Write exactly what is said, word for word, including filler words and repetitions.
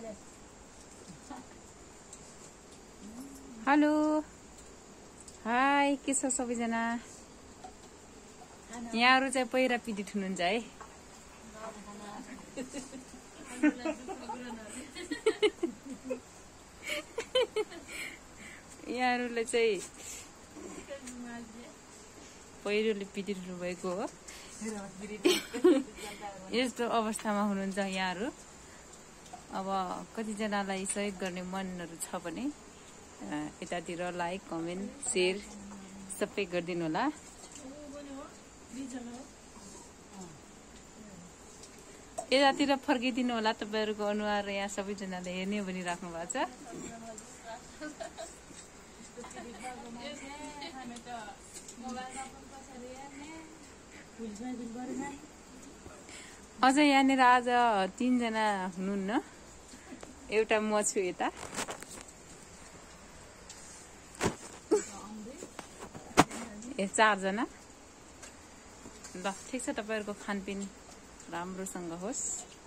hello hi के छ सबैजना यहाँहरु चाहिँ पहिरा पिटी ठुनुहुन्छ है यहाँहरुले चाहिँ पहिरोले पिटी ठुनु भएको हो यस्तो अवस्थामा हुनुहुन्छ यहाँहरु अब कतिजनालाई सहयोग गर्ने मनहरु छ भने यतातिर लाइक कमेन्ट शेयर सबै गरिदिनु होला यतातिर फर्किदिनु होला तपाईहरुको अनुहार यहाँ सबैजनाले हेर्ने भनी राख्नु भएको छ अझ यहाँनिर आज तीन जना हुनुहुन्न एउटा म छु यता ए चार जना ल ठीक छ तपाईहरुको खानपिन राम्रोसँग होस्